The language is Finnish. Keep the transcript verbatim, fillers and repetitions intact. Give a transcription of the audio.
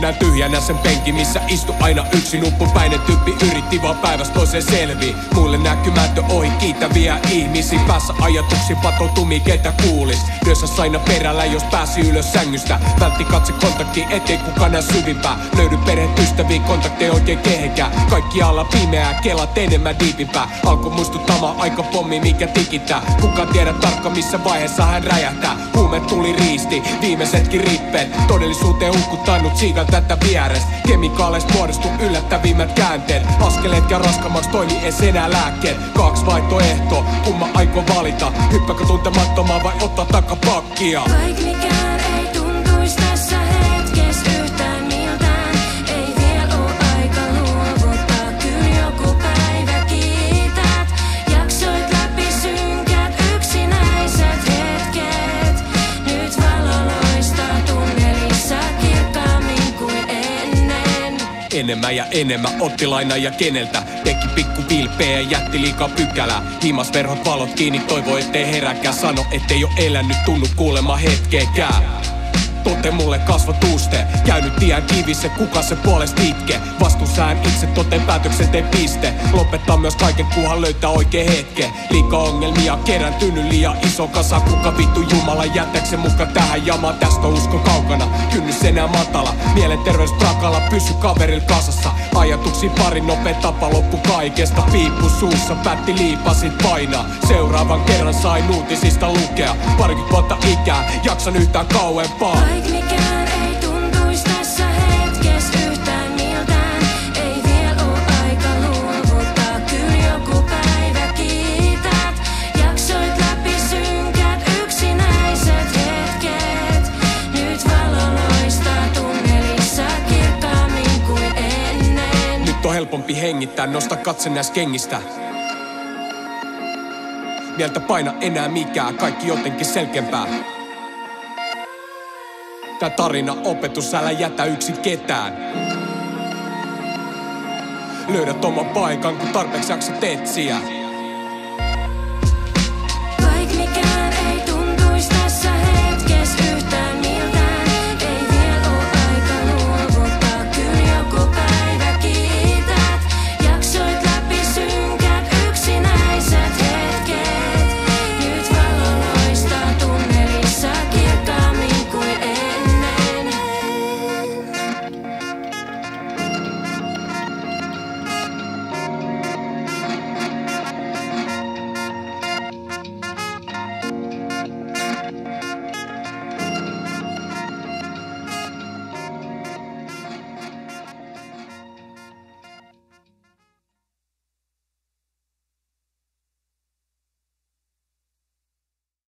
Näin tyhjänä sen penki, missä istu aina yksi nuppupäinen tyyppi. Yritti vaan päivästä toiseen selvii. Muille näkymättä ohi kiitäviä ihmisiä. Päässä ajatuksiin patoutumia, ketä kuulis. Ryössä aina perällä, jos pääsi ylös sängystä. Vältti katse kontakti, ettei kukaan näe syvimpää. Löydy perheet ystäviä, kontakteja oikein kehenkään. Kaikki alla pimeää, kelat enemmän diipimpää. Alkoi muistuttamaan aika pommi, mikä tikittää. Kukaan tiedä tarkka missä vaiheessa hän räjähtää. Huume tuli riisti, viimeisetkin rippeet. Todellisuuteen hukkuttanut siikan tätä vierestä. Kemikaaleista muodostu yllättävimmät käänteet. Askeleet ja raskamaksi toimi ees enää lääkkeet. Kaksi vaihtoehtoa, kumma aikoo valita. Hyppääkö tuntemattomaan vai ottaa takapakkia? Vaik mikään ei tuntuis tässä hetkes yhtään miltään. Ei viel oo aika luovuttaa, kyl joku päivä kiität. Jaksoit läpi synkät yksinäiset hetket. Nyt valo loistaa tunnelissa kirkkaammin kuin ennen. Enemmän ja enemmän otti lainaa ja keneltä. Teki pikku vilpeä ja jätti liikaa pykälää. Himas verhot valot kiinni, toivo ettei heräkään. Sano ettei oo elänyt, tunnu kuulema hetkeekään. Tote mulle kasvot uste. Käynyt tien kivissä, kuka se puolesta itke. Vastuusään itse toteen päätöksen tee piste. Lopettaa myös kaiken kunhan löytää oikee hetke. Liikaa ongelmia kerääntynyt liian iso kasa. Kuka vittu jumala jätäksä muka tähän jamaan. Tästä usko kaukana, kynnys enää matala. Mielenterveys prakalla, pysy kaveril kasassa. Ajatuksiin pari nopea tapa loppu kaikesta. Piippu suussa, päätti liipasit painaa. Seuraavan kerran sain uutisista lukea. Parikymmentä vuotta ikää, jaksan yhtään kauempaa. Vaik mikään ei tuntuis tässä hetkes yhtään miltään. Ei viel oo aika luovuttaa, kyl joku päivä kiität. Jaksoit läpi synkät yksinäiset hetket. Nyt valo loistaa tunnelissa kirkkaammin kuin ennen. Nyt on helpompi hengittää, nosta katse näis kengistä. Mieltä paina enää mikään, kaikki jotenkin selkeämpää. Tää tarina opetus, älä jätä yksin ketään. Löydät oman paikan, kun tarpeeksi jaksat etsiä.